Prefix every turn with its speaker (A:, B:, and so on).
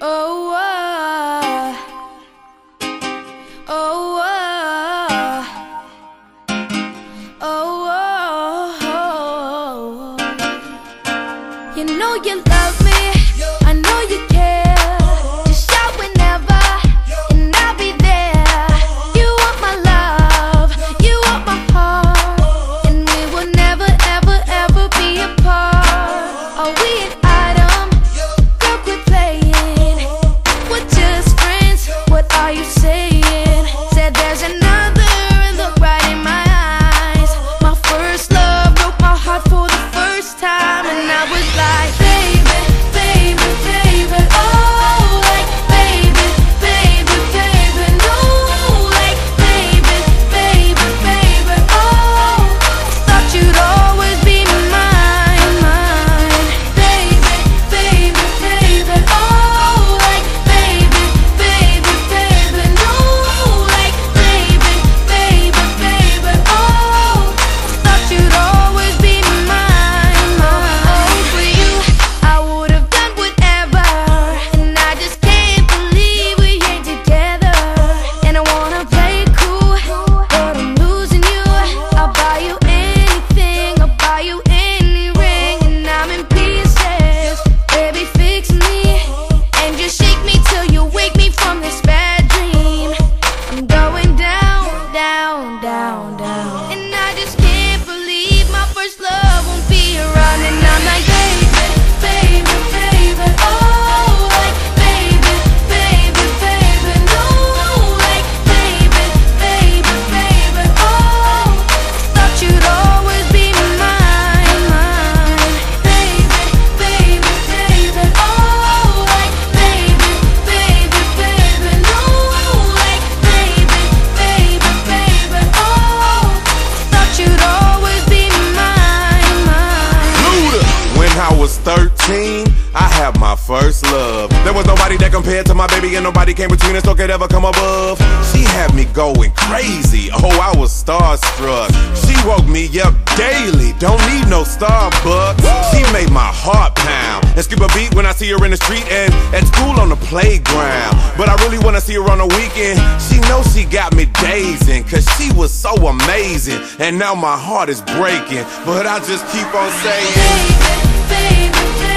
A: Oh, oh, oh, oh, oh. You know you love me, I know you care. Just shout whenever, and I'll be there. You want my love, you want my heart, and we will never, ever, ever be apart. Are we an item? Girl, quit playing. We're just friends, what are you saying? Said there's another, look right in my eyes. My first love broke my heart for the first time, and I was like, baby, baby, baby, oh, like, baby, baby, baby, no, like, baby, baby, baby, oh, thought you'd always be mine, mine, baby, baby, baby, oh, like, baby, baby, baby, no, like, baby, baby, baby, oh, thought you'd always be mine, mine. Oh, for you, I would have done whatever, and I just can't believe we ain't together. And I wanna play it cool, but I'm losing you. I'll buy you anything, I'll buy you any ring, and I'm in pieces. Baby, fix me, and just shake me till you wake me from this bad dream. I'm going down, down, down, down, and I just can't believe my first love won't be around. And I'm like, baby, baby, baby, oh, like, baby, baby, baby, no, like, baby, baby, baby, oh, thought you'd always be mine, mine, baby, baby, baby, oh, like, baby, baby, baby, no, like, baby, baby, baby, oh, thought you'd always be mine, mine.
B: Luda. When I was 13, I had my first love. There was nobody that compared to my baby, and nobody came between us or could ever come above. She had me going crazy, oh, I was starstruck. She woke me up daily, don't need no Starbucks. She made my heart pound and skip a beat when I see her in the street and at school on the playground. But I really wanna see her on the weekend. She knows she got me dazing, cause she was so amazing. And now my heart is breaking, but I just keep on saying,
A: Baby, baby, baby.